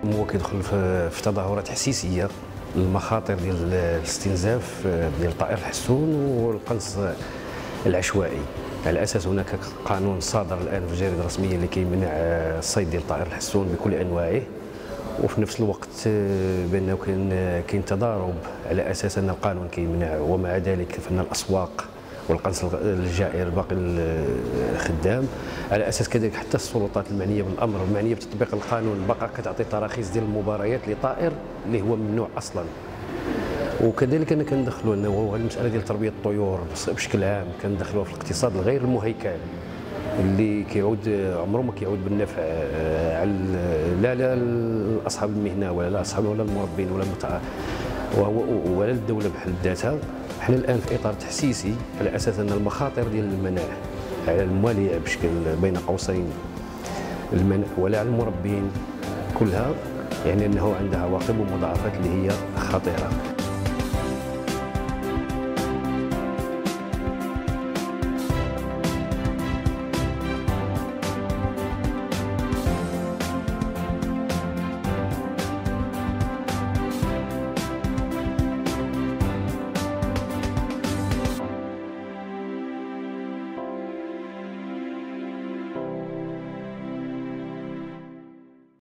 هو كيدخل في تظاهرات حسيسيه للمخاطر ديال الاستنزاف ديال طائر الحسون والقنص العشوائي. على اساس هناك قانون صادر الان في الجريده الرسميه اللي كيمنع الصيد ديال طائر الحسون بكل انواعه، وفي نفس الوقت بانه كاين تضارب على اساس ان القانون كيمنع، ومع ذلك فان الاسواق والقنص الجائر باقي خدام. على اساس كذلك حتى السلطات المعنيه بالامر المعنيه بتطبيق القانون باقا كتعطي تراخيص ديال المباريات لطائر اللي هو ممنوع اصلا. وكذلك انا كندخلوا انه المساله ديال تربيه الطيور بشكل عام كندخلوها في الاقتصاد الغير المهيكل اللي كيعود عمره ما كيعود بالنفع على لا لاصحاب المهنه ولا اصحاب ولا المربين ولا الدوله بحد ذاتها. حنا الان في اطار تحسيسي على اساس ان المخاطر ديال المنع على المواليع بشكل بين قوسين المنع ولا على المربين كلها، يعني انه عندها عواقب ومضاعفات اللي هي خطيره.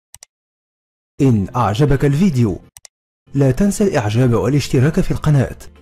إن أعجبك الفيديو لا تنسى الإعجاب والاشتراك في القناة.